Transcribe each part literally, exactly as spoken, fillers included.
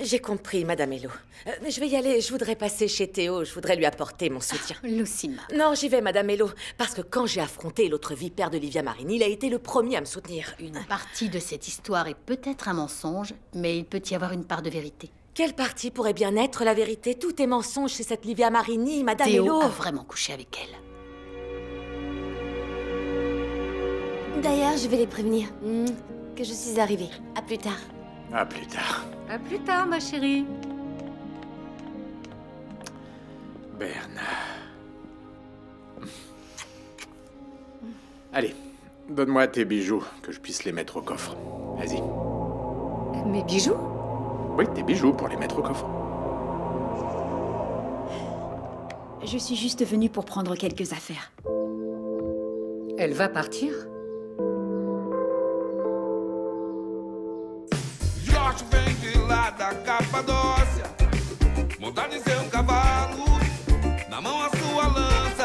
J'ai compris, Madame Hello. Euh, je vais y aller, je voudrais passer chez Théo, je voudrais lui apporter mon soutien. Ah, Lucima. Non, j'y vais, Madame Hello, parce que quand j'ai affronté l'autre vipère de Livia Marini, il a été le premier à me soutenir. Une partie de cette histoire est peut-être un mensonge, mais il peut y avoir une part de vérité. Quelle partie pourrait bien être la vérité? Tout est mensonge chez cette Livia Marini, Madame Théo Hello. a vraiment couché avec elle. D'ailleurs, je vais les prévenir hmm, que je suis arrivée. À plus tard. À plus tard. À plus tard, ma chérie. Bernard. Allez, donne-moi tes bijoux, que je puisse les mettre au coffre. Vas-y. Mes bijoux? Oui, tes bijoux pour les mettre au coffre. Je suis juste venue pour prendre quelques affaires. Elle va partir? Jorge vem de lá da Capadócia, montado em seu cavalo, na mão a sua lança,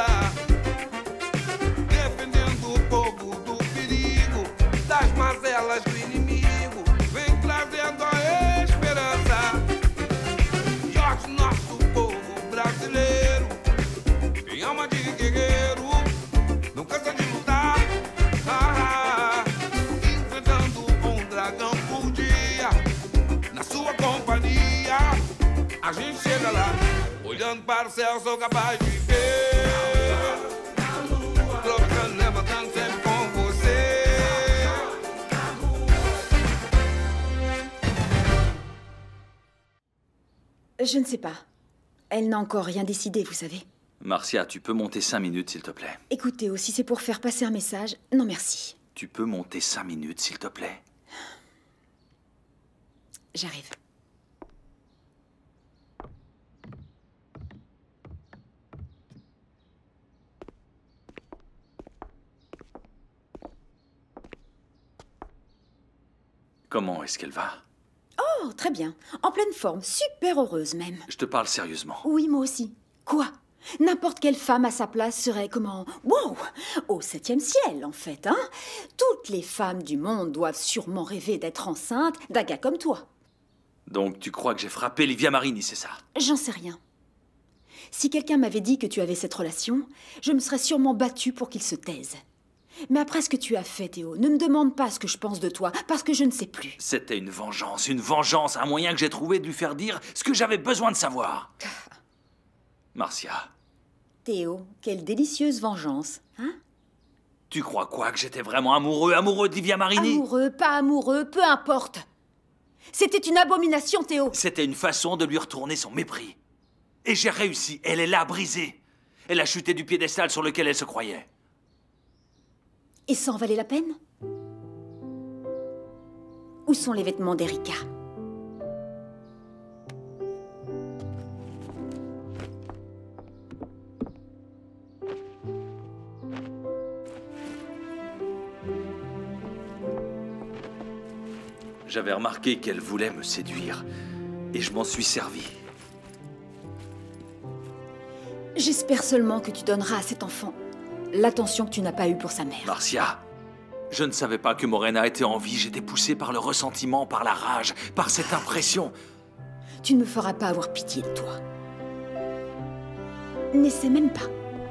defendendo o povo do perigo, das mazelas do inimigo, vem trazendo a esperança. Jorge, nosso povo brasileiro, tem alma de guerreiro, não cansa de lutar, ah, ah, enfrentando um dragão por dia. Na sua companhia, a gente chega lá, olhando para o céu, sou capaz de ver. Trocando, levantando sempre com você. Je ne sais pas. Elle n'a encore rien décidé, vous savez. Marcia, tu peux monter cinq minutes, s'il te plaît. Écoutez, si c'est pour faire passer un message, non merci. Tu peux monter cinq minutes, s'il te plaît. J'arrive. Comment est-ce qu'elle va? Oh, très bien. En pleine forme, super heureuse même. Je te parle sérieusement. Oui, moi aussi. Quoi? N'importe quelle femme à sa place serait comment? Wow! Au septième ciel, en fait, hein? Toutes les femmes du monde doivent sûrement rêver d'être enceintes d'un gars comme toi. Donc tu crois que j'ai frappé Livia Marini, c'est ça? J'en sais rien. Si quelqu'un m'avait dit que tu avais cette relation, je me serais sûrement battue pour qu'il se taise. Mais après ce que tu as fait, Théo, ne me demande pas ce que je pense de toi, parce que je ne sais plus. C'était une vengeance, une vengeance, un moyen que j'ai trouvé de lui faire dire ce que j'avais besoin de savoir. Marcia. Théo, quelle délicieuse vengeance, hein? Tu crois quoi, que j'étais vraiment amoureux, amoureux de Livia Marini? Amoureux, pas amoureux, peu importe. C'était une abomination, Théo. C'était une façon de lui retourner son mépris. Et j'ai réussi, elle est là, brisée. Elle a chuté du piédestal sur lequel elle se croyait. Et ça en valait la peine? Où sont les vêtements d'Erika? J'avais remarqué qu'elle voulait me séduire, et je m'en suis servi. J'espère seulement que tu donneras à cet enfant l'attention que tu n'as pas eue pour sa mère. Marcia, je ne savais pas que Morena était en vie. J'étais poussé par le ressentiment, par la rage, par cette impression. Tu ne me feras pas avoir pitié de toi. N'essaie même pas.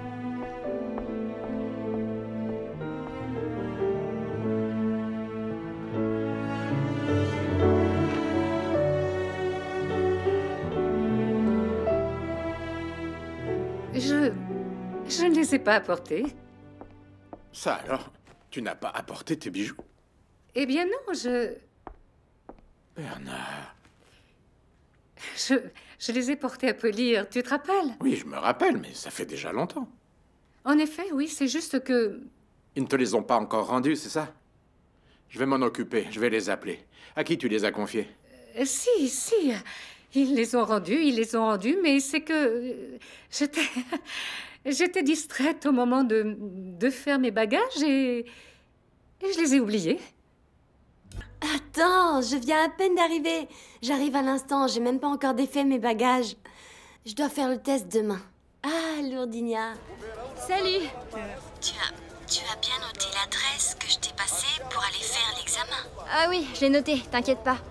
Je... je ne les ai pas apportés. Ça alors? Tu n'as pas apporté tes bijoux? Eh bien non, je... Bernard... Je, je les ai portés à polir, tu te rappelles? Oui, je me rappelle, mais ça fait déjà longtemps. En effet, oui, c'est juste que... Ils ne te les ont pas encore rendus, c'est ça? Je vais m'en occuper, je vais les appeler. À qui tu les as confiés? Euh, si, si, ils les ont rendus, ils les ont rendus, mais c'est que... euh, J'étais... J'étais distraite au moment de, de faire mes bagages et... et je les ai oubliés. Attends, je viens à peine d'arriver. J'arrive à l'instant, j'ai même pas encore défait mes bagages. Je dois faire le test demain. Ah, Lourdinia. Salut. Tu as, tu as bien noté l'adresse que je t'ai passée pour aller faire l'examen? Ah oui, je l'ai noté, t'inquiète pas.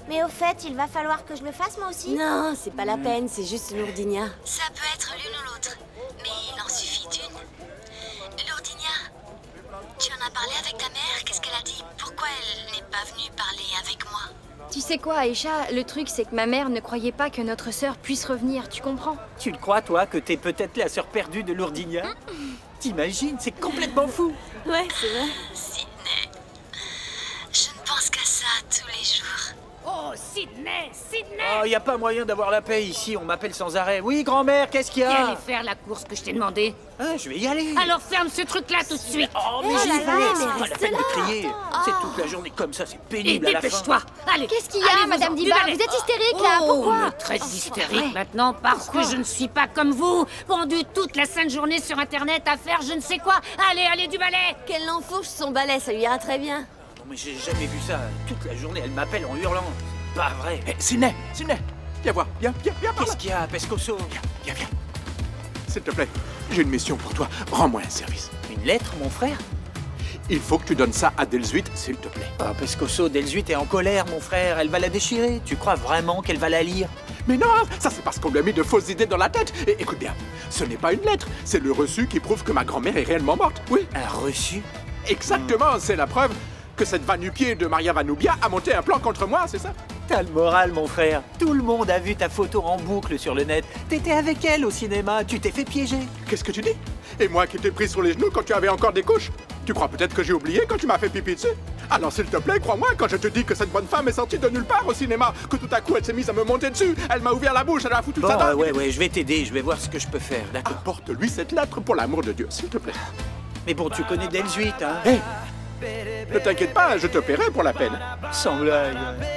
Mais au fait, il va falloir que je le fasse moi aussi? Non, c'est pas la peine, c'est juste Lourdinia. Ça peut être l'une ou l'autre, mais il en suffit d'une. Lourdinia, tu en as parlé avec ta mère? Qu'est-ce qu'elle a dit? Pourquoi elle n'est pas venue parler avec moi? Tu sais quoi, Aïcha, le truc c'est que ma mère ne croyait pas que notre sœur puisse revenir, tu comprends? Tu le crois, toi, que t'es peut-être la sœur perdue de Lourdinia? T'imagines, c'est complètement fou. Ouais, c'est vrai. Sydney, je ne pense qu'à ça tous les jours. Oh, Sydney, Sydney! Oh, y a pas moyen d'avoir la paix ici, on m'appelle sans arrêt. Oui, grand-mère, qu'est-ce qu'il y T'es a? allé faire la course que je t'ai demandé. Ah, je vais y aller. Alors ferme ce truc-là tout de suite. Oh, mais Oh j'y là vais, là, mais c'est pas la reste peine là. de crier. C'est toute la journée comme ça, c'est Et pénible à la fin. dépêche-toi. Allez. Qu'est-ce qu'il y a, allez-vous-en, Madame du Diva? balai. Vous êtes hystérique là, Oh, pourquoi? me traite d'hystérique maintenant parce que je ne suis pas comme vous, pendu toute la sainte journée sur Internet à faire je ne sais quoi. Allez, allez, du balai. Qu'elle enfourche son balai, ça lui ira très bien. Non, mais j'ai jamais vu ça. Toute la journée, elle m'appelle en hurlant. Pas vrai. Hé, Sydney, Sydney, viens voir, viens, viens, viens par là. Qu'est-ce qu'il y a, Pescoso? Viens, viens, viens. S'il te plaît, j'ai une mission pour toi. Rends-moi un service. Une lettre, mon frère? Il faut que tu donnes ça à Delzuit, s'il te plaît. Ah, Pescoso, Delzuit est en colère, mon frère. Elle va la déchirer. Tu crois vraiment qu'elle va la lire? Mais non, ça c'est parce qu'on lui a mis de fausses idées dans la tête. Et écoute bien, ce n'est pas une lettre, c'est le reçu qui prouve que ma grand-mère est réellement morte. Oui. Un reçu? Exactement, c'est la preuve que cette va-nu-pied de Maria Vanubia a monté un plan contre moi, c'est ça? T'as le moral, mon frère. Tout le monde a vu ta photo en boucle sur le net. T'étais avec elle au cinéma, tu t'es fait piéger. Qu'est-ce que tu dis? Et moi qui t'ai pris sur les genoux quand tu avais encore des couches? Tu crois peut-être que j'ai oublié quand tu m'as fait pipi dessus? Alors s'il te plaît, crois-moi quand je te dis que cette bonne femme est sortie de nulle part au cinéma, que tout à coup elle s'est mise à me monter dessus, elle m'a ouvert la bouche, elle a foutu Bon, sa dent. euh, ouais, ouais, je vais t'aider, je vais voir ce que je peux faire, d'accord? Apporte-lui cette lettre pour l'amour de Dieu, s'il te plaît. Mais bon, tu connais Delzuit, hein? Hé, ne t'inquiète pas, je te paierai pour la peine. Sans blague.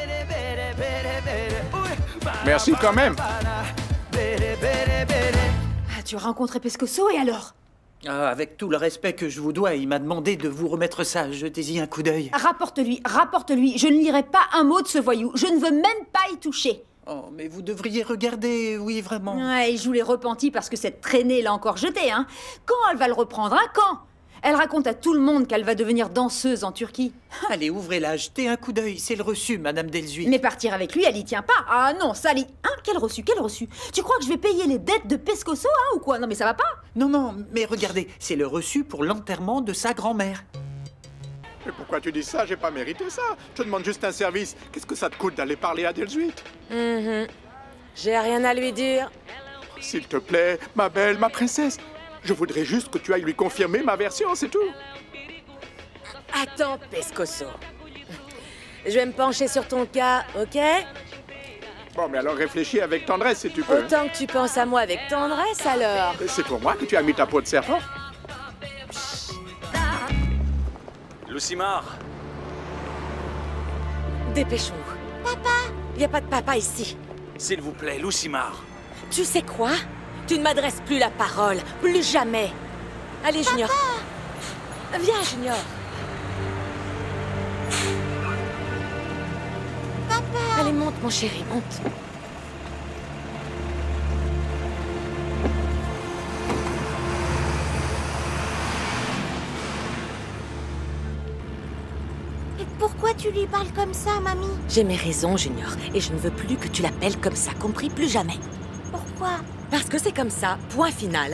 Merci quand même. Ah, tu as rencontré Pescoso et alors? Ah, avec tout le respect que je vous dois, il m'a demandé de vous remettre ça. Jetez-y un coup d'œil. Rapporte-lui, rapporte-lui. Je ne lirai pas un mot de ce voyou. Je ne veux même pas y toucher. Oh, mais vous devriez regarder, oui, vraiment. Ouais, je vous l'ai repenti parce que cette traînée l'a encore jeté, hein. Quand elle va le reprendre, hein, quand? Elle raconte à tout le monde qu'elle va devenir danseuse en Turquie. Allez, ouvrez-la, jetez un coup d'œil. C'est le reçu, Madame Delzuit. Mais partir avec lui, elle y tient pas. Ah non, ça l'y... Hein, quel reçu, quel reçu? Tu crois que je vais payer les dettes de Pescoso, hein, ou quoi? Non, mais ça va pas. Non, non, mais regardez, c'est le reçu pour l'enterrement de sa grand-mère. Mais pourquoi tu dis ça? J'ai pas mérité ça. Je te demande juste un service. Qu'est-ce que ça te coûte d'aller parler à Delzuit? Mhm. J'ai rien à lui dire. S'il te plaît, ma belle, ma princesse. Je voudrais juste que tu ailles lui confirmer ma version, c'est tout. Attends, Pescoso. Je vais me pencher sur ton cas, ok? Bon, mais alors réfléchis avec tendresse si tu peux. Autant que tu penses à moi avec tendresse, alors. C'est pour moi que tu as mis ta peau de serpent. Lucimar, Dépêchons-nous. Papa! Y a pas de papa ici. s'il vous plaît, Lucimar. Tu sais quoi? Tu ne m'adresses plus la parole. Plus jamais. Allez, Junior. Viens, Junior. Papa! Allez, monte, mon chéri, monte. Et pourquoi tu lui parles comme ça, mamie? J'ai mes raisons, Junior, et je ne veux plus que tu l'appelles comme ça, compris? Plus jamais. Pourquoi? Parce que c'est comme ça, point final.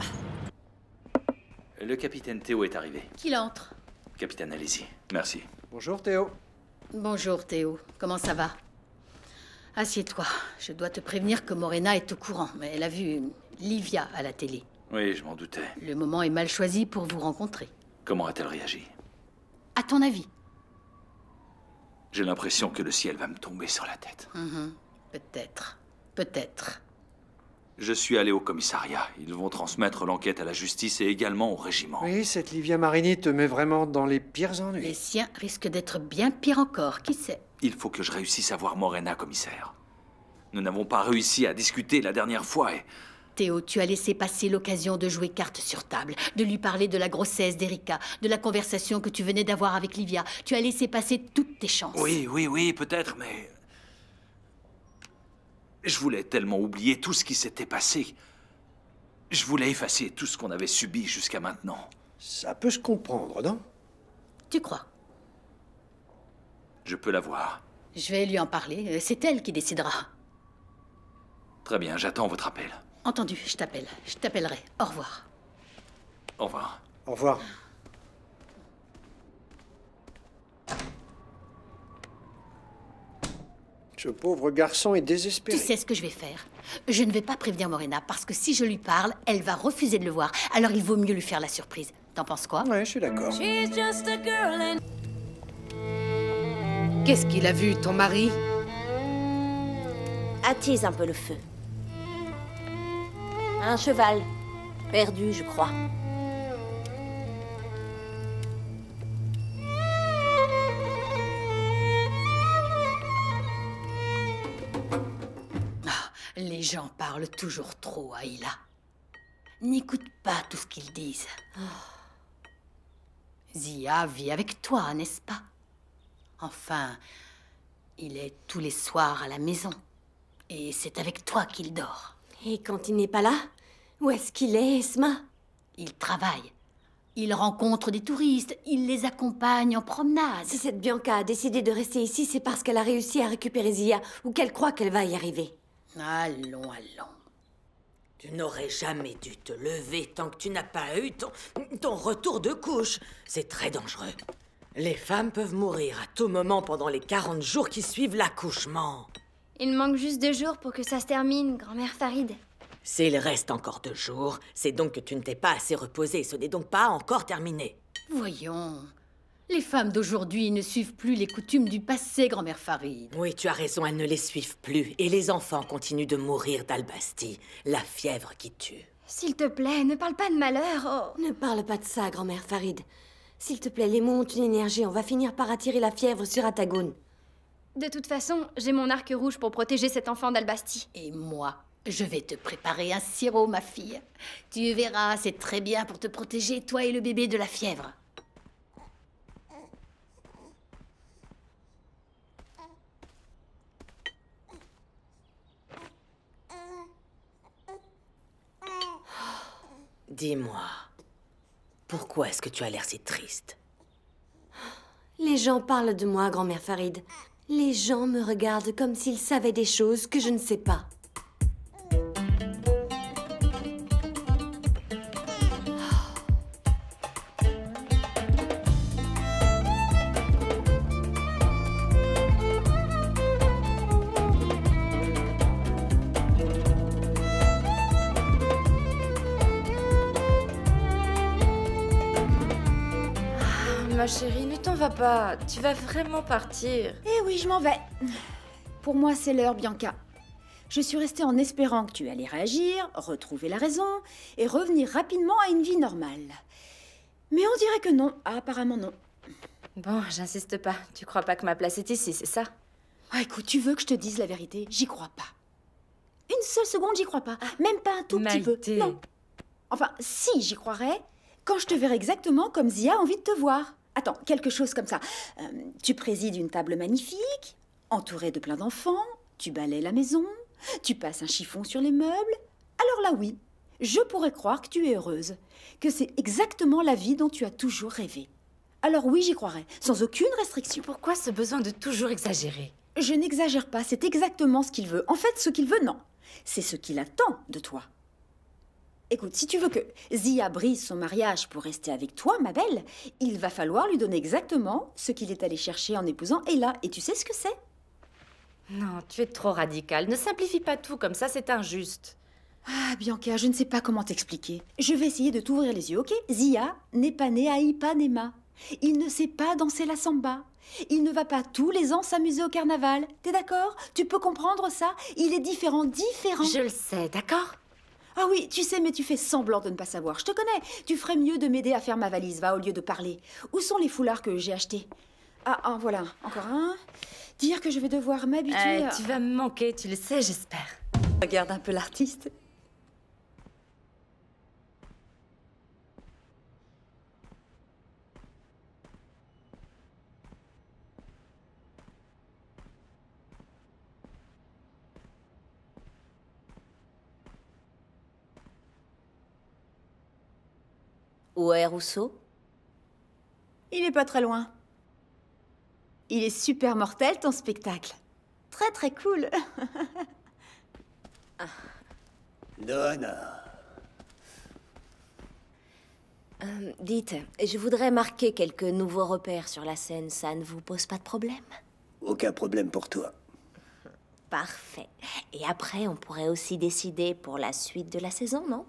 Le capitaine Théo est arrivé. Qu'il entre. Capitaine, allez-y. Merci. Bonjour Théo. Bonjour Théo, comment ça va? Assieds-toi, je dois te prévenir que Morena est au courant, mais elle a vu Livia à la télé. Oui, je m'en doutais. Le moment est mal choisi pour vous rencontrer. Comment a-t-elle réagi? À ton avis? J'ai l'impression que le ciel va me tomber sur la tête. Mhm. Peut-être, peut-être. Je suis allé au commissariat. Ils vont transmettre l'enquête à la justice et également au régiment. Oui, cette Livia Marini te met vraiment dans les pires Les ennuis. siens risquent d'être bien pires encore, qui sait? Il faut que je réussisse à voir Morena, commissaire. Nous n'avons pas réussi à discuter la dernière fois et... Théo, tu as laissé passer l'occasion de jouer carte sur table, de lui parler de la grossesse d'Erika, de la conversation que tu venais d'avoir avec Livia. Tu as laissé passer toutes tes chances. Oui, oui, oui, peut-être, mais... Je voulais tellement oublier tout ce qui s'était passé. Je voulais effacer tout ce qu'on avait subi jusqu'à maintenant. Ça peut se comprendre, non? Tu crois? Je peux la voir. Je vais lui en parler. C'est elle qui décidera. Très bien, j'attends votre appel. Entendu, je t'appelle. Je t'appellerai. Au revoir. Au revoir. Au revoir. Ce pauvre garçon est désespéré. Tu sais ce que je vais faire? Je ne vais pas prévenir Morena parce que si je lui parle, elle va refuser de le voir. Alors il vaut mieux lui faire la surprise. T'en penses quoi? Ouais, je suis d'accord. Qu'est-ce qu'il a vu, ton mari? Attise un peu le feu. Un cheval. Perdu, je crois. Les gens parlent toujours trop, Aïla. N'écoute pas tout ce qu'ils disent. Oh. Zia vit avec toi, n'est-ce pas? Enfin, il est tous les soirs à la maison. Et c'est avec toi qu'il dort. Et quand il n'est pas là, où est-ce qu'il est, Esma? Il travaille. Il rencontre des touristes. Il les accompagne en promenade. Si cette Bianca a décidé de rester ici, c'est parce qu'elle a réussi à récupérer Zia ou qu'elle croit qu'elle va y arriver. Allons, allons. Tu n'aurais jamais dû te lever tant que tu n'as pas eu ton, ton retour de couche. C'est très dangereux. Les femmes peuvent mourir à tout moment pendant les quarante jours qui suivent l'accouchement. Il manque juste deux jours pour que ça se termine, grand-mère Farid. S'il reste encore deux jours, c'est donc que tu ne t'es pas assez reposée. Ce n'est donc pas encore terminé. Voyons. Les femmes d'aujourd'hui ne suivent plus les coutumes du passé, grand-mère Farid. Oui, tu as raison, elles ne les suivent plus. Et les enfants continuent de mourir d'Albasti, la fièvre qui tue. S'il te plaît, ne parle pas de malheur. Oh. Ne parle pas de ça, grand-mère Farid. S'il te plaît, les mots ont une énergie. On va finir par attirer la fièvre sur Atagoun. De toute façon, j'ai mon arc rouge pour protéger cet enfant d'Albasti. Et moi, je vais te préparer un sirop, ma fille. Tu verras, c'est très bien pour te protéger, toi et le bébé, de la fièvre. Dis-moi, pourquoi est-ce que tu as l'air si triste? Les gens parlent de moi, grand-mère Farid. Les gens me regardent comme s'ils savaient des choses que je ne sais pas. Ma chérie, ne t'en va pas. Tu vas vraiment partir. Eh oui, je m'en vais. Pour moi, c'est l'heure, Bianca. Je suis restée en espérant que tu allais réagir, retrouver la raison et revenir rapidement à une vie normale. Mais on dirait que non. Ah, apparemment non. Bon, j'insiste pas. Tu crois pas que ma place est ici, c'est ça? Ah, écoute, tu veux que je te dise la vérité? J'y crois pas. Une seule seconde, j'y crois pas. Même pas un tout petit peu. Non. Enfin, si, j'y croirais quand je te verrai exactement comme Zia a envie de te voir. Attends, quelque chose comme ça. Euh, tu présides une table magnifique, entourée de plein d'enfants, tu balayes la maison, tu passes un chiffon sur les meubles. Alors là, oui, je pourrais croire que tu es heureuse, que c'est exactement la vie dont tu as toujours rêvé. Alors oui, j'y croirais, sans aucune restriction. Pourquoi ce besoin de toujours exagérer? Je n'exagère pas, c'est exactement ce qu'il veut. En fait, ce qu'il veut, non. C'est ce qu'il attend de toi. Écoute, si tu veux que Zia brise son mariage pour rester avec toi, ma belle, il va falloir lui donner exactement ce qu'il est allé chercher en épousant Ella. Et tu sais ce que c'est? Non, tu es trop radicale. Ne simplifie pas tout comme ça, c'est injuste. Ah, Bianca, je ne sais pas comment t'expliquer. Je vais essayer de t'ouvrir les yeux, ok? Zia n'est pas né à Ipanema. Il ne sait pas danser la samba. Il ne va pas tous les ans s'amuser au carnaval. T'es d'accord? Tu peux comprendre ça? Il est différent, différent. Je le sais, d'accord? Ah oui, tu sais, mais tu fais semblant de ne pas savoir. Je te connais. Tu ferais mieux de m'aider à faire ma valise, va, au lieu de parler. Où sont les foulards que j'ai achetés? Ah, ah, voilà, encore un. Dire que je vais devoir m'habituer euh, à... Tu vas me manquer, tu le sais, j'espère. Regarde un peu l'artiste. Où est Rousseau? Il est pas très loin. Il est super mortel, ton spectacle. Très, très cool. Loana. Euh, dites, je voudrais marquer quelques nouveaux repères sur la scène. Ça ne vous pose pas de problème? Aucun problème pour toi. Parfait. Et après, on pourrait aussi décider pour la suite de la saison, non?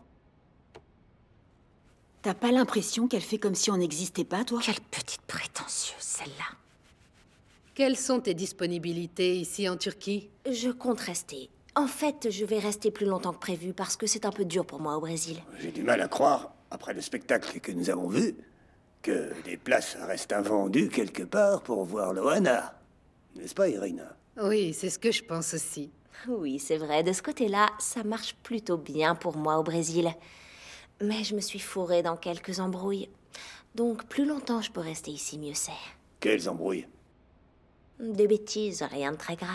T'as pas l'impression qu'elle fait comme si on n'existait pas, toi? Quelle petite prétentieuse, celle-là. Quelles sont tes disponibilités ici en Turquie? Je compte rester. En fait, je vais rester plus longtemps que prévu parce que c'est un peu dur pour moi au Brésil. J'ai du mal à croire, après le spectacle que nous avons vu, que des places restent invendues quelque part pour voir Loana. N'est-ce pas, Irina? Oui, c'est ce que je pense aussi. Oui, c'est vrai. De ce côté-là, ça marche plutôt bien pour moi au Brésil. Mais je me suis fourrée dans quelques embrouilles. Donc, plus longtemps je peux rester ici, mieux c'est. Quelles embrouilles? Des bêtises, rien de très grave.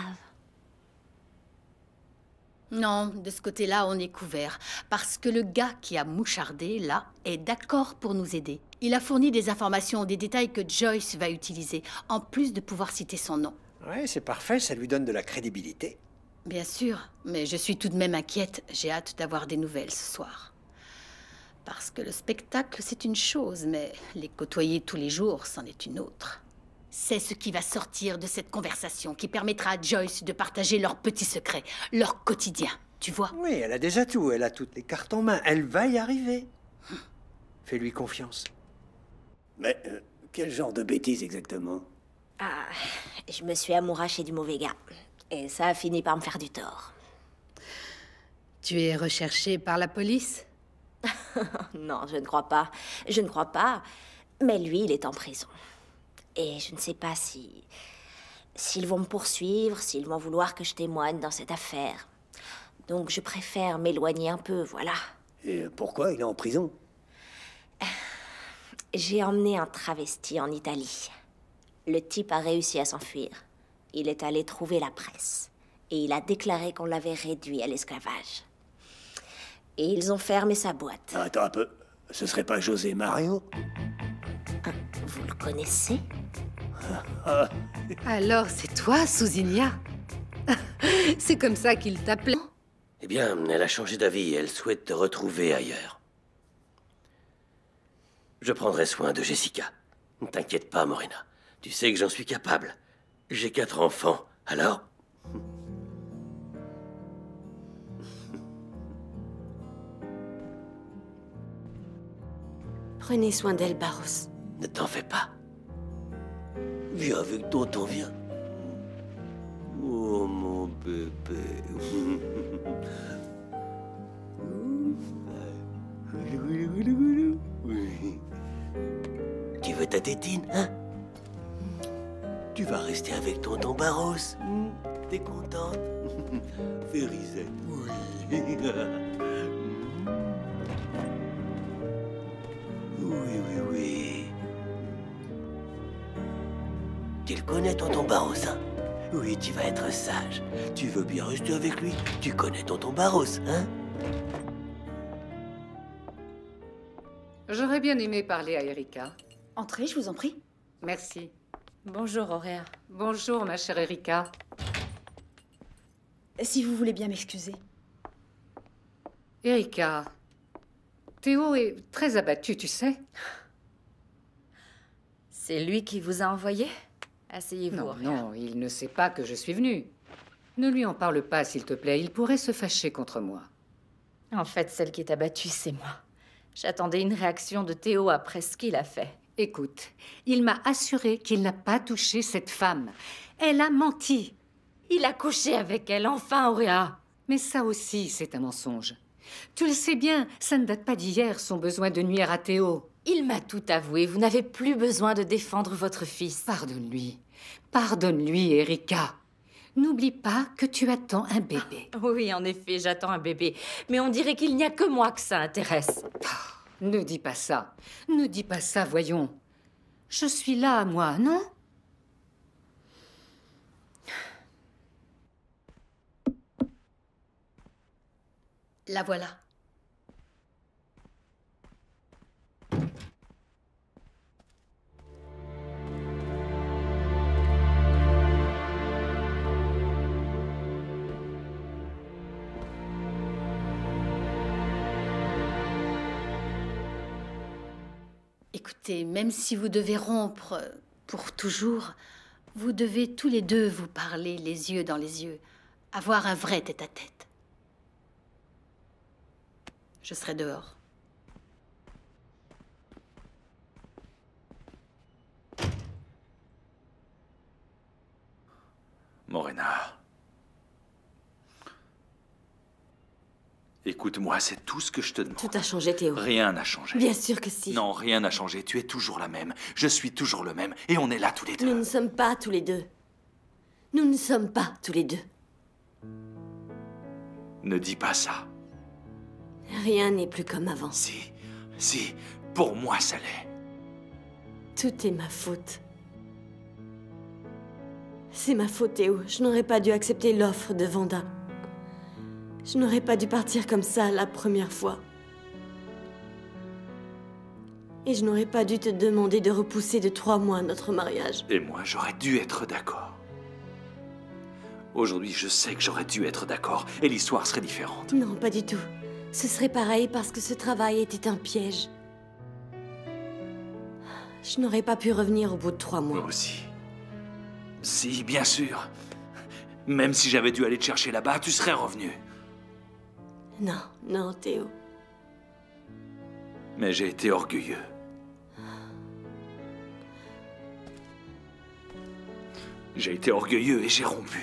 Non, de ce côté-là, on est couvert. Parce que le gars qui a mouchardé, là, est d'accord pour nous aider. Il a fourni des informations, des détails que Joyce va utiliser, en plus de pouvoir citer son nom. Ouais, c'est parfait, ça lui donne de la crédibilité. Bien sûr, mais je suis tout de même inquiète. J'ai hâte d'avoir des nouvelles ce soir. Parce que le spectacle, c'est une chose, mais les côtoyer tous les jours, c'en est une autre. C'est ce qui va sortir de cette conversation qui permettra à Joyce de partager leurs petits secrets, leur quotidien, tu vois? Oui, elle a des atouts, elle a toutes les cartes en main, elle va y arriver. Fais-lui confiance. Mais euh, quel genre de bêtises exactement? Ah, je me suis amourachée du mauvais gars. Et ça a fini par me faire du tort. Tu es recherchée par la police? Non, je ne crois pas. Je ne crois pas. Mais lui, il est en prison. Et je ne sais pas si... s'ils vont me poursuivre, s'ils vont vouloir que je témoigne dans cette affaire. Donc je préfère m'éloigner un peu, voilà. Et pourquoi il est en prison? J'ai emmené un travesti en Italie. Le type a réussi à s'enfuir. Il est allé trouver la presse. Et il a déclaré qu'on l'avait réduit à l'esclavage. Et ils ont fermé sa boîte. Attends un peu. Ce serait pas José Mario? Vous le connaissez? Alors, c'est toi, Susinia? C'est comme ça qu'il t'appelait? Eh bien, elle a changé d'avis et elle souhaite te retrouver ailleurs. Je prendrai soin de Jessica. Ne t'inquiète pas, Morena. Tu sais que j'en suis capable. J'ai quatre enfants, alors... Prenez soin d'elle, Barros. Ne t'en fais pas. Viens avec tonton, viens. Oh, mon bébé. Tu veux ta tétine, hein? Tu vas rester avec tonton Barros. T'es contente? Férisette, oui. Oui, oui, oui. Tu le connais, tonton Barros, hein? Oui, tu vas être sage. Tu veux bien rester avec lui? Tu connais tonton Barros, hein? J'aurais bien aimé parler à Erika. Entrez, je vous en prie. Merci. Bonjour, Auréa. Bonjour, ma chère Erika. Si vous voulez bien m'excuser. Erika, Théo est très abattu, tu sais. C'est lui qui vous a envoyé? Asseyez-vous, Non, Auréa. non, il ne sait pas que je suis venue. Ne lui en parle pas, s'il te plaît. Il pourrait se fâcher contre moi. En fait, celle qui est abattue, c'est moi. J'attendais une réaction de Théo après ce qu'il a fait. Écoute, il m'a assuré qu'il n'a pas touché cette femme. Elle a menti. Il a couché avec elle, enfin, Auréa. Mais ça aussi, c'est un mensonge. Tu le sais bien, ça ne date pas d'hier, son besoin de nuire à Théo. Il m'a tout avoué. Vous n'avez plus besoin de défendre votre fils. Pardonne-lui. Pardonne-lui, Erika. N'oublie pas que tu attends un bébé. Oui, en effet, j'attends un bébé. Mais on dirait qu'il n'y a que moi que ça intéresse. Ne dis pas ça. Ne dis pas ça, voyons. Je suis là, moi, non? La voilà. Écoutez, même si vous devez rompre euh, pour toujours, vous devez tous les deux vous parler les yeux dans les yeux, avoir un vrai tête-à-tête. Je serai dehors. Morena. Écoute-moi, c'est tout ce que je te demande. Tout a changé, Théo. Rien n'a changé. Bien sûr que si. Non, rien n'a changé. Tu es toujours la même. Je suis toujours le même. Et on est là tous les deux. Nous ne sommes pas tous les deux. Nous ne sommes pas tous les deux. Ne dis pas ça. Rien n'est plus comme avant. Si, si, pour moi ça l'est. Tout est ma faute. C'est ma faute, Théo. Je n'aurais pas dû accepter l'offre de Vanda. Je n'aurais pas dû partir comme ça la première fois. Et je n'aurais pas dû te demander de repousser de trois mois notre mariage. Et moi, j'aurais dû être d'accord. Aujourd'hui, je sais que j'aurais dû être d'accord, et l'histoire serait différente. Non, pas du tout. Ce serait pareil parce que ce travail était un piège. Je n'aurais pas pu revenir au bout de trois mois. Moi aussi. Si, bien sûr. Même si j'avais dû aller te chercher là-bas, tu serais revenu. Non, non, Théo. Mais j'ai été orgueilleux. J'ai été orgueilleux et j'ai rompu.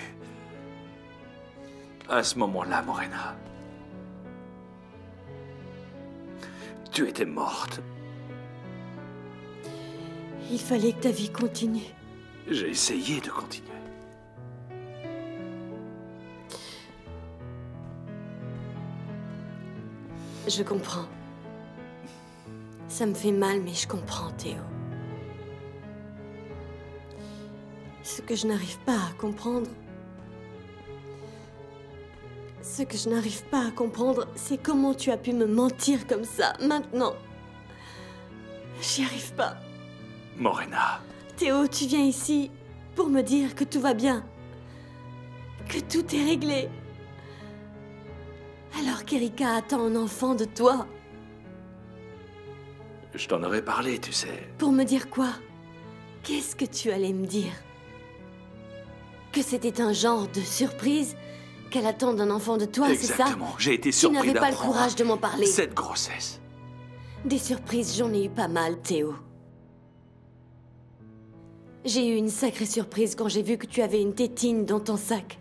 À ce moment-là, Morena, tu étais morte. Il fallait que ta vie continue. J'ai essayé de continuer. Je comprends. Ça me fait mal, mais je comprends, Théo. Ce que je n'arrive pas à comprendre... Ce que je n'arrive pas à comprendre, c'est comment tu as pu me mentir comme ça, maintenant. J'y arrive pas. Morena. Théo, tu viens ici pour me dire que tout va bien. Que tout est réglé. Alors qu'Erika attend un enfant de toi. Je t'en aurais parlé, tu sais. Pour me dire quoi? Qu'est-ce que tu allais me dire? Que c'était un genre de surprise? Qu'elle attend un enfant de toi, c'est ça? Exactement. J'ai été surpris Tu n'avais pas le d'apprendre courage de m'en parler. cette grossesse. Des surprises, j'en ai eu pas mal, Théo. J'ai eu une sacrée surprise quand j'ai vu que tu avais une tétine dans ton sac.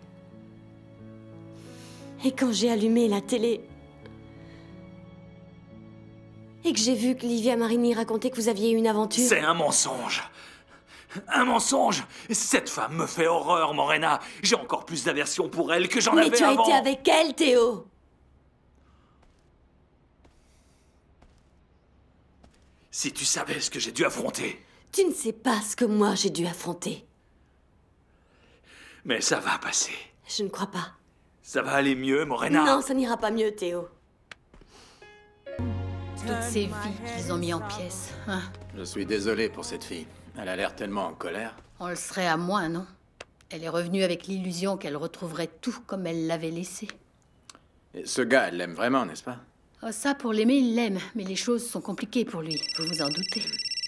Et quand j'ai allumé la télé... Et que j'ai vu que Livia Marini racontait que vous aviez eu une aventure... C'est un mensonge. Un mensonge. Cette femme me fait horreur, Morena. J'ai encore plus d'aversion pour elle que j'en avais avant. Mais tu as été avec elle, Théo. Si tu savais ce que j'ai dû affronter. Tu ne sais pas ce que moi j'ai dû affronter. Mais ça va passer. Je ne crois pas. Ça va aller mieux, Morena. Non, ça n'ira pas mieux, Théo. Toutes ces vies qu'ils ont mis en pièces. Hein? Je suis désolé pour cette fille. Elle a l'air tellement en colère. On le serait à moins, non? Elle est revenue avec l'illusion qu'elle retrouverait tout comme elle l'avait laissé. Et ce gars, elle l'aime vraiment, n'est-ce pas? Oh, ça, pour l'aimer, il l'aime. Mais les choses sont compliquées pour lui. Vous vous en doutez.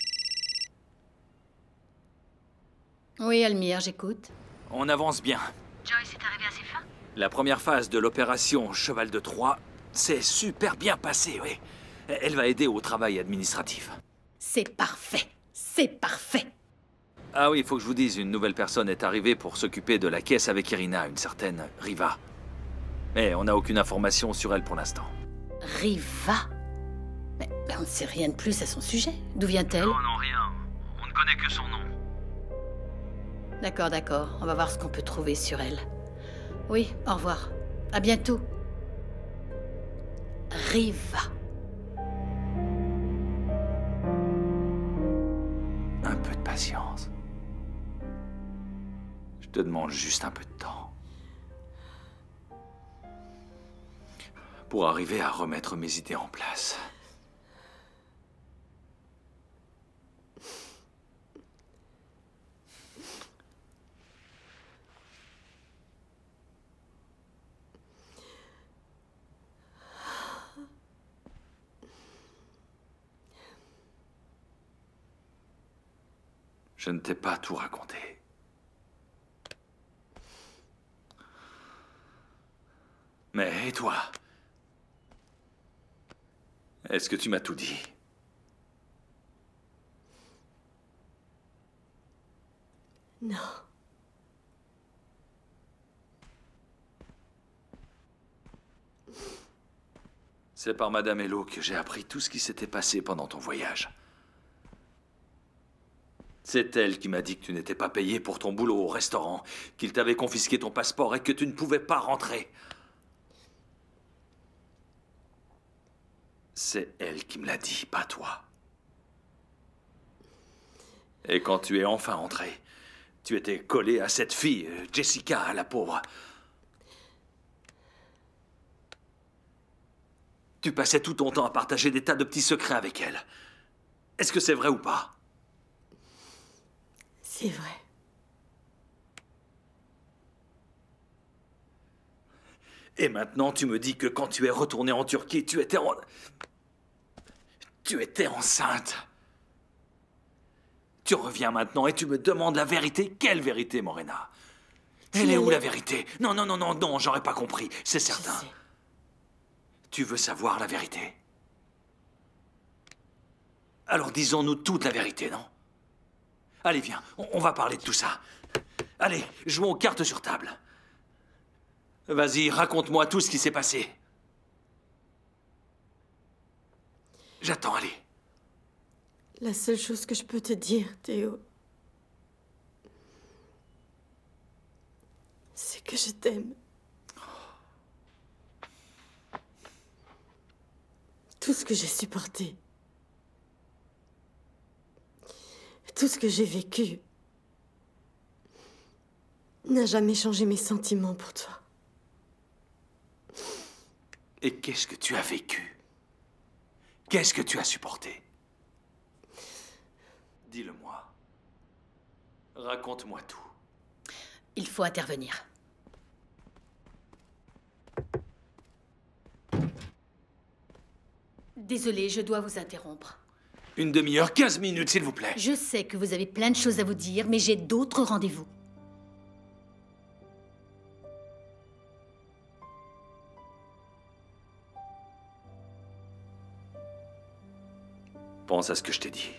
Oui, Almire, j'écoute. On avance bien. Joyce est arrivée à ses fins? La première phase de l'opération Cheval de Troie s'est super bien passée, oui. Elle va aider au travail administratif. C'est parfait. C'est parfait. Ah oui, il faut que je vous dise, une nouvelle personne est arrivée pour s'occuper de la caisse avec Irina, une certaine Riva. Mais on n'a aucune information sur elle pour l'instant. Riva? Mais, mais on ne sait rien de plus à son sujet. D'où vient-elle? Non, non, rien. On ne connaît que son nom. D'accord, d'accord. On va voir ce qu'on peut trouver sur elle. Oui, au revoir. À bientôt. Riva. Un peu de patience. Je te demande juste un peu de temps. Pour arriver à remettre mes idées en place. Je ne t'ai pas tout raconté. Mais et toi? Est-ce que tu m'as tout dit? Non. C'est par Madame Hello que j'ai appris tout ce qui s'était passé pendant ton voyage. C'est elle qui m'a dit que tu n'étais pas payé pour ton boulot au restaurant, qu'il t'avait confisqué ton passeport et que tu ne pouvais pas rentrer. C'est elle qui me l'a dit, pas toi. Et quand tu es enfin entré, tu étais collé à cette fille, Jessica, la pauvre. Tu passais tout ton temps à partager des tas de petits secrets avec elle. Est-ce que c'est vrai ou pas? C'est vrai. Et maintenant, tu me dis que quand tu es retourné en Turquie, tu étais en... Tu étais enceinte. Tu reviens maintenant et tu me demandes la vérité. Quelle vérité, Morena? Elle est où, la vérité? Non, non, non, non, non, j'aurais pas compris, c'est certain. Tu veux savoir la vérité? Alors disons-nous toute la vérité, non? Allez, viens, on, on va parler de tout ça. Allez, jouons aux cartes sur table. Vas-y, raconte-moi tout ce qui s'est passé. J'attends, allez. La seule chose que je peux te dire, Théo, c'est que je t'aime. Tout ce que j'ai supporté, tout ce que j'ai vécu, n'a jamais changé mes sentiments pour toi. Et qu'est-ce que tu as vécu? Qu'est-ce que tu as supporté? Dis-le-moi. Raconte-moi tout. Il faut intervenir. Désolée, je dois vous interrompre. Une demi-heure, quinze minutes, s'il vous plaît. Je sais que vous avez plein de choses à vous dire, mais j'ai d'autres rendez-vous. Pense à ce que je t'ai dit.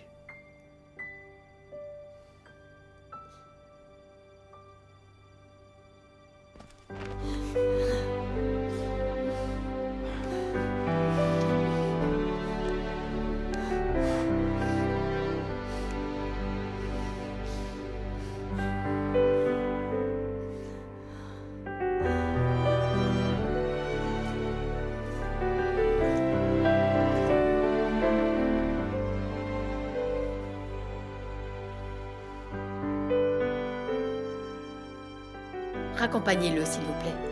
Raccompagnez-le, s'il vous plaît.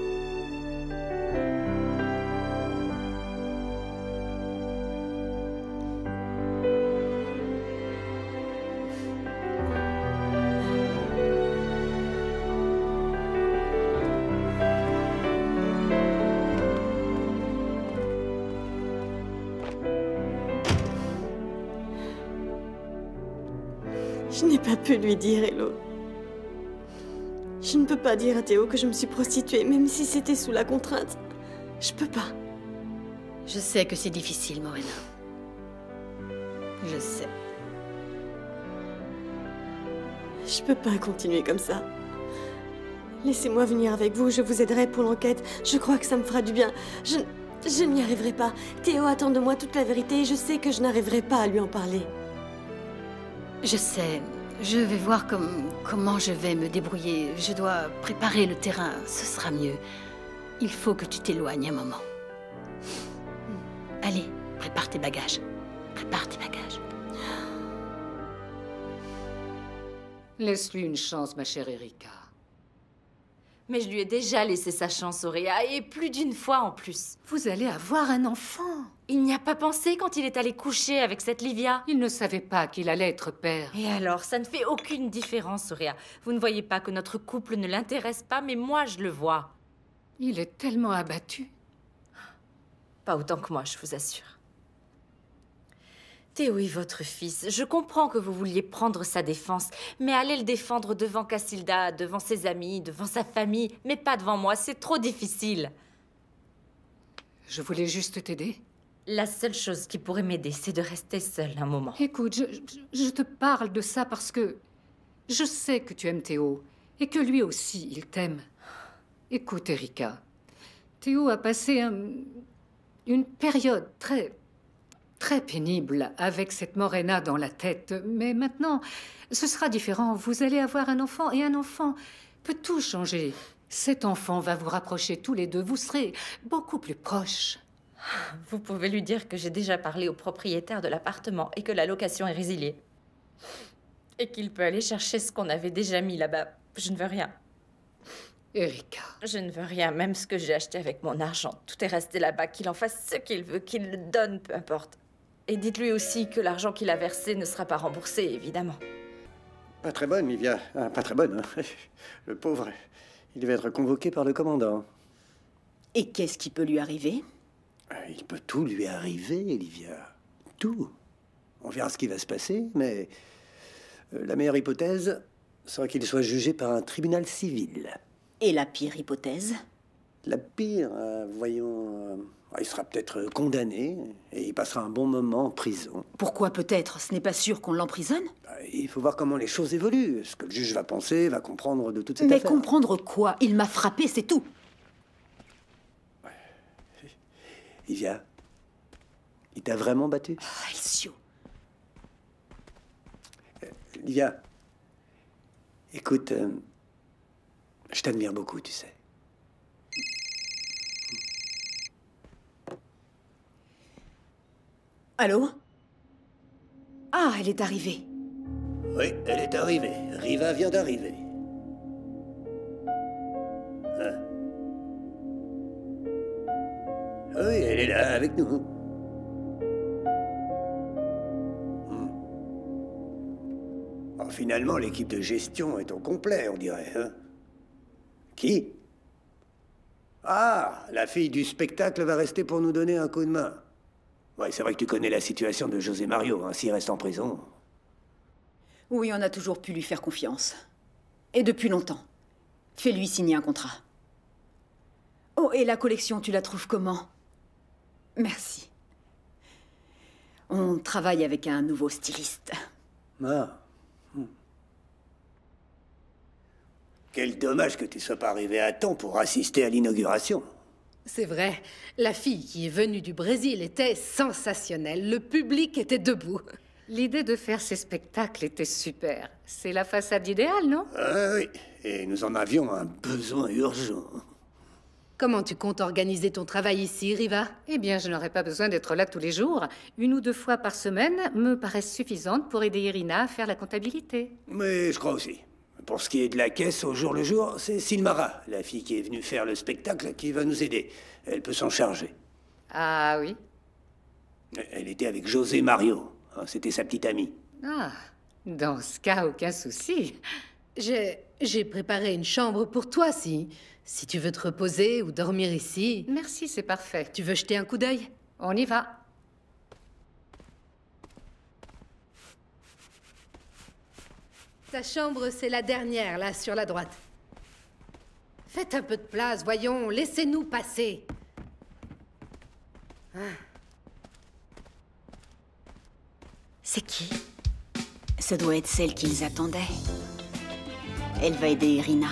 Je n'ai pas pu lui dire, Hello. Je ne peux pas dire à Théo que je me suis prostituée, même si c'était sous la contrainte. Je peux pas. Je sais que c'est difficile, Morena. Je sais. Je peux pas continuer comme ça. Laissez-moi venir avec vous, je vous aiderai pour l'enquête. Je crois que ça me fera du bien. Je, je n'y arriverai pas. Théo attend de moi toute la vérité et je sais que je n'arriverai pas à lui en parler. Je sais. Je vais voir comme, comment je vais me débrouiller. Je dois préparer le terrain. Ce sera mieux. Il faut que tu t'éloignes un moment. Allez, prépare tes bagages. Prépare tes bagages. Laisse-lui une chance, ma chère Erika. Mais je lui ai déjà laissé sa chance, Auréa, et plus d'une fois en plus. Vous allez avoir un enfant. Il n'y a pas pensé quand il est allé coucher avec cette Livia. Il ne savait pas qu'il allait être père. Et alors, ça ne fait aucune différence, Auréa. Vous ne voyez pas que notre couple ne l'intéresse pas, mais moi, je le vois. Il est tellement abattu. Pas autant que moi, je vous assure. Théo est votre fils. Je comprends que vous vouliez prendre sa défense, mais allez le défendre devant Cassilda, devant ses amis, devant sa famille, mais pas devant moi, c'est trop difficile. Je voulais juste t'aider. La seule chose qui pourrait m'aider, c'est de rester seule un moment. Écoute, je, je, je te parle de ça parce que je sais que tu aimes Théo et que lui aussi, il t'aime. Écoute, Erika, Théo a passé un, une période très... très pénible avec cette Morena dans la tête. Mais maintenant, ce sera différent. Vous allez avoir un enfant et un enfant peut tout changer. Cet enfant va vous rapprocher tous les deux. Vous serez beaucoup plus proches. Vous pouvez lui dire que j'ai déjà parlé au propriétaire de l'appartement et que la location est résiliée. Et qu'il peut aller chercher ce qu'on avait déjà mis là-bas. Je ne veux rien. Erika. Je ne veux rien, même ce que j'ai acheté avec mon argent. Tout est resté là-bas, qu'il en fasse ce qu'il veut, qu'il le donne, peu importe. Et dites-lui aussi que l'argent qu'il a versé ne sera pas remboursé, évidemment. Pas très bonne, Livia. Ah, pas très bonne. Hein. Le pauvre, il devait être convoqué par le commandant. Et qu'est-ce qui peut lui arriver? Il peut tout lui arriver, Livia. Tout. On verra ce qui va se passer, mais la meilleure hypothèse sera qu'il soit jugé par un tribunal civil. Et la pire hypothèse? La pire, euh, voyons... Euh, il sera peut-être condamné et il passera un bon moment en prison. Pourquoi peut-être? Ce n'est pas sûr qu'on l'emprisonne? Il faut voir comment les choses évoluent. Ce que le juge va penser, va comprendre de toute cette Mais affaire. Mais comprendre quoi? Il m'a frappé, c'est tout. Livia, il t'a vraiment battu? Ah, Alcio. Euh, Livia, écoute, euh, je t'admire beaucoup, tu sais. Allô? Ah, elle est arrivée. Oui, elle est arrivée. Riva vient d'arriver. Hein? Oui, elle est là avec nous. Hmm. Oh, finalement, l'équipe de gestion est au complet, on dirait. Hein? Qui? Ah, la fille du spectacle va rester pour nous donner un coup de main. Ouais, c'est vrai que tu connais la situation de José Mario, hein, s'il reste en prison. Oui, on a toujours pu lui faire confiance. Et depuis longtemps. Fais-lui signer un contrat. Oh, et la collection, tu la trouves comment? Merci. On travaille avec un nouveau styliste. Ah. Hmm. Quel dommage que tu sois pas arrivé à temps pour assister à l'inauguration. C'est vrai, la fille qui est venue du Brésil était sensationnelle. Le public était debout. L'idée de faire ces spectacles était super. C'est la façade idéale, non? Ah oui, et nous en avions un besoin urgent. Comment tu comptes organiser ton travail ici, Riva? Eh bien, je n'aurais pas besoin d'être là tous les jours. Une ou deux fois par semaine me paraissent suffisantes pour aider Irina à faire la comptabilité. Mais je crois aussi. Pour ce qui est de la caisse au jour le jour, c'est Silmara, la fille qui est venue faire le spectacle, qui va nous aider. Elle peut s'en charger. Ah oui? Elle était avec José Mario. C'était sa petite amie. Ah, dans ce cas, aucun souci. J'ai... j'ai préparé une chambre pour toi, si... si tu veux te reposer ou dormir ici. Merci, c'est parfait. Tu veux jeter un coup d'œil? On y va. Ta chambre, c'est la dernière, là, sur la droite. Faites un peu de place, voyons. Laissez-nous passer. Ah. C'est qui? Ça doit être celle qu'ils attendaient. Elle va aider Irina.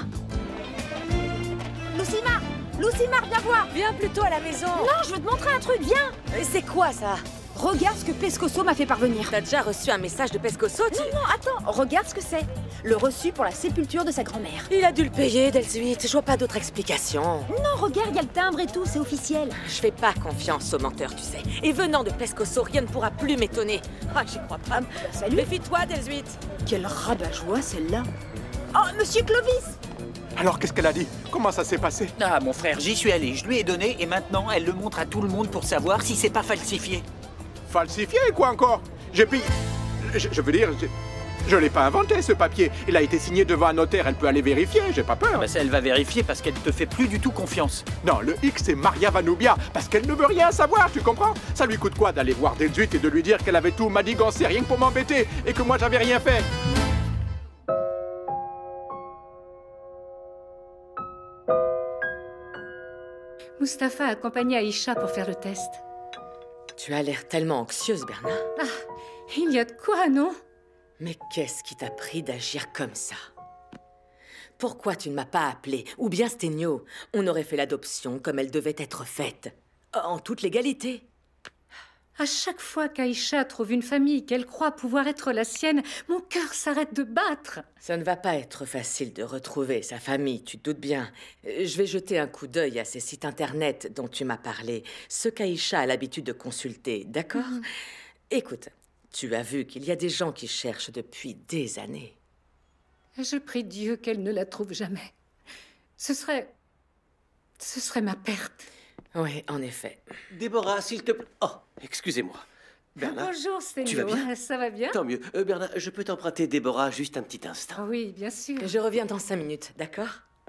Lucima! Lucima, viens voir! Viens plutôt à la maison! Non, je veux te montrer un truc, viens! C'est quoi, ça? Regarde ce que Pescoso m'a fait parvenir. T'as déjà reçu un message de Pescoso, tu... Non, non, attends, regarde ce que c'est. Le reçu pour la sépulture de sa grand-mère. Il a dû le payer, Delsuite. Je vois pas d'autre explication. Non, regarde, il y a le timbre et tout, c'est officiel. Je fais pas confiance aux menteurs, tu sais. Et venant de Pescoso, rien ne pourra plus m'étonner. Ah, j'y crois pas. Ah, bah, salut. Méfie-toi, Delsuite. Quel rabat-joie, celle-là. Oh, Monsieur Clovis! Alors, qu'est-ce qu'elle a dit? Comment ça s'est passé? Ah, mon frère, j'y suis allé, je lui ai donné, et maintenant, elle le montre à tout le monde pour savoir si c'est pas falsifié. Falsifié, quoi encore? J'ai payé... Je, je veux dire... Je l'ai pas inventé, ce papier. Il a été signé devant un notaire, elle peut aller vérifier, j'ai pas peur. Bah ça, elle va vérifier parce qu'elle te fait plus du tout confiance. Non, le X, c'est Maria Vanubia, parce qu'elle ne veut rien savoir, tu comprends? Ça lui coûte quoi d'aller voir Delzuit et de lui dire qu'elle avait tout manigancé rien que pour m'embêter, et que moi j'avais rien fait? Mustapha a accompagné Aïcha pour faire le test. Tu as l'air tellement anxieuse, Berna. Ah, il y a de quoi, non? Mais qu'est-ce qui t'a pris d'agir comme ça? Pourquoi tu ne m'as pas appelé? Ou bien Stegno? On aurait fait l'adoption comme elle devait être faite. En toute légalité. À chaque fois qu'Aïcha trouve une famille qu'elle croit pouvoir être la sienne, mon cœur s'arrête de battre. Ça ne va pas être facile de retrouver sa famille, tu te doutes bien. Je vais jeter un coup d'œil à ces sites internet dont tu m'as parlé, ceux qu'Aïcha a l'habitude de consulter, d'accord? Mm. Écoute, tu as vu qu'il y a des gens qui cherchent depuis des années. Je prie Dieu qu'elle ne la trouve jamais. Ce serait... ce serait ma perte. Oui, en effet. Déborah, s'il te plaît... Oh, excusez-moi. Bernard, bonjour, Stegno. Tu vas bien? Ça va bien? Tant mieux. Euh, Bernard, je peux t'emprunter Déborah juste un petit instant? Oh oui, bien sûr. Je reviens dans cinq minutes, d'accord?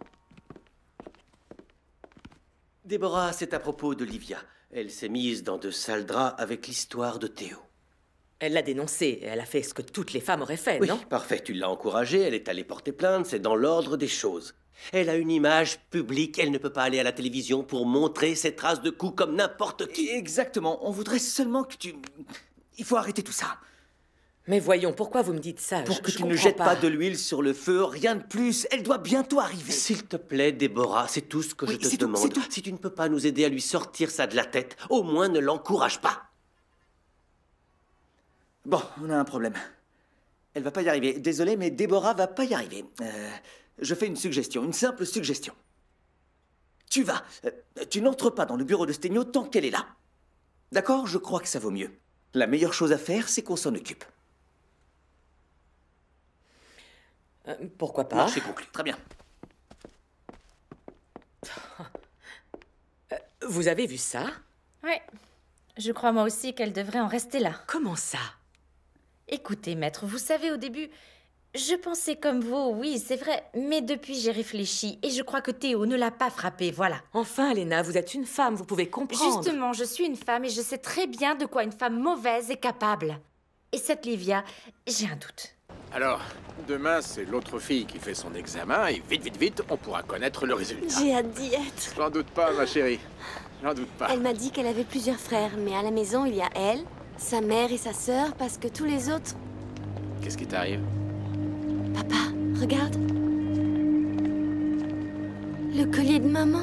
Déborah, c'est à propos d'Olivia. Elle s'est mise dans de sales draps avec l'histoire de Théo. Elle l'a dénoncé. Elle a fait ce que toutes les femmes auraient fait, oui, non? Parfait. Tu l'as encouragée. Elle est allée porter plainte. C'est dans l'ordre des choses. Elle a une image publique. Elle ne peut pas aller à la télévision pour montrer ses traces de coups comme n'importe qui. Exactement. On voudrait seulement que tu... Il faut arrêter tout ça. Mais voyons, pourquoi vous me dites ça? Pour je, que je tu ne jettes pas, pas de l'huile sur le feu, rien de plus. Elle doit bientôt arriver. S'il te plaît, Déborah, c'est tout ce que oui, je te demande. Tout, tout. Si tu ne peux pas nous aider à lui sortir ça de la tête, au moins ne l'encourage pas. Bon, on a un problème. Elle va pas y arriver. Désolé, mais Déborah va pas y arriver. Euh, je fais une suggestion, une simple suggestion. Tu vas, euh, tu n'entres pas dans le bureau de Stegno tant qu'elle est là. D'accord? Je crois que ça vaut mieux. La meilleure chose à faire, c'est qu'on s'en occupe. Euh, pourquoi pas? Marché conclu. Très bien. Euh, vous avez vu ça? Ouais. Je crois moi aussi qu'elle devrait en rester là. Comment ça? Écoutez, maître, vous savez, au début, je pensais comme vous, oui, c'est vrai. Mais depuis, j'ai réfléchi et je crois que Théo ne l'a pas frappée, voilà. Enfin, Léna, vous êtes une femme, vous pouvez comprendre. Justement, je suis une femme et je sais très bien de quoi une femme mauvaise est capable. Et cette Livia, j'ai un doute. Alors, demain, c'est l'autre fille qui fait son examen et vite, vite, vite, on pourra connaître le résultat. J'ai hâte d'y être. J'en doute pas, ma chérie. J'en doute pas. Elle m'a dit qu'elle avait plusieurs frères, mais à la maison, il y a elle, sa mère et sa sœur, parce que tous les autres... Qu'est-ce qui t'arrive? Papa, regarde. Le collier de maman.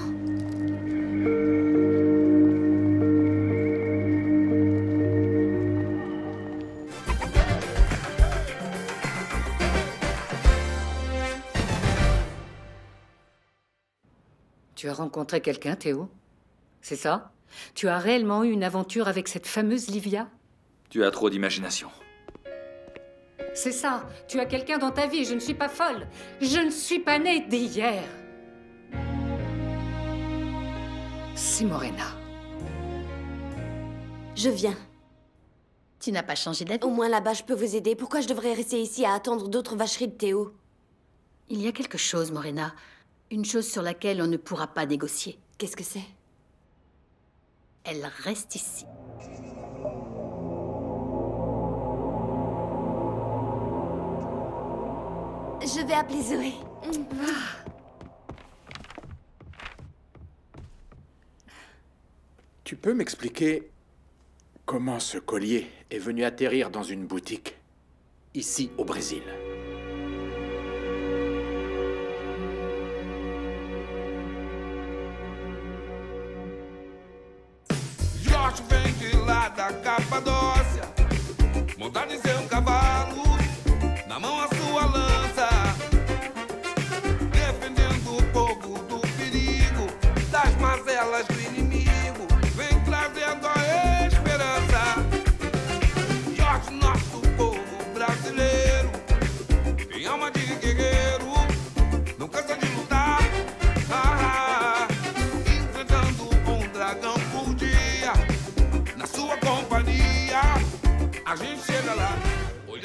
Tu as rencontré quelqu'un, Théo? C'est ça? Tu as réellement eu une aventure avec cette fameuse Livia? Tu as trop d'imagination. C'est ça. Tu as quelqu'un dans ta vie. Je ne suis pas folle. Je ne suis pas née d'hier. C'est Morena. Je viens. Tu n'as pas changé d'avis? Au moins là-bas, je peux vous aider. Pourquoi je devrais rester ici à attendre d'autres vacheries de Théo? Il y a quelque chose, Morena. Une chose sur laquelle on ne pourra pas négocier. Qu'est-ce que c'est? Elle reste ici. Je vais appeler Zoé. Tu peux m'expliquer comment ce collier est venu atterrir dans une boutique, ici au Brésil? Jorge vem de lá da Capadócia, montado em seu cavalo, na mão a sua lança, defendendo o povo do perigo, das mazelas do inimigo, vem trazendo a esperança. Jorge, nosso povo brasileiro,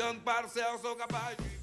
olhando para o céu, sou capaz de